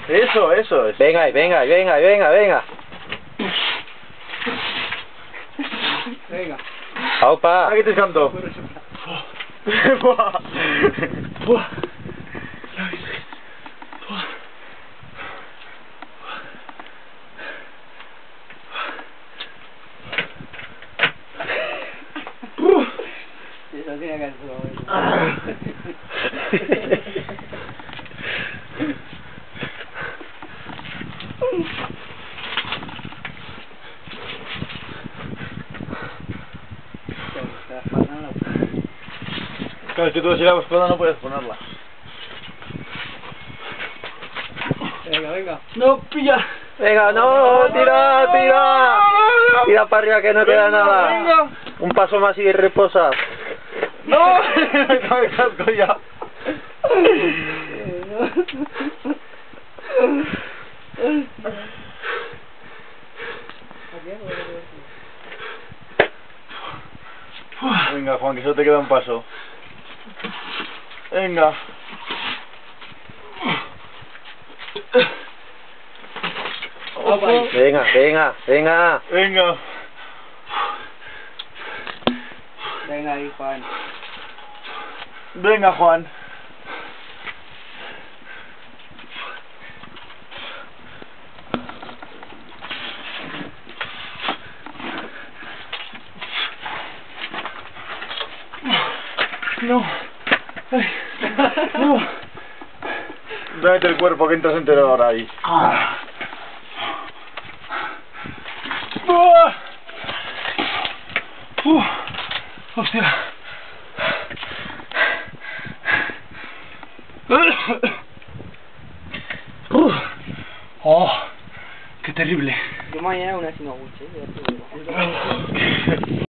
Eso es. Venga, venga, venga, venga, venga. Venga. Aupa. Aquí te canto. Buah. Buah. Eso tiene que ser. Claro, es que tú si la espada no puedes ponerla. Venga, venga. No, pilla. Venga, no, tira, tira. Tira para arriba que no queda nada. Venga. Un paso más y reposa. ¡No! Me cae el casco ya. Venga, Juan, que solo te queda un paso. Venga. Venga, venga, venga. Venga. Venga ahí, Juan. Venga, Juan. No. Ay. No. Dame el cuerpo que entras entero ahora ahí. Hostia. Oh, qué terrible. Yo mañana una sinoguchi, ya te digo.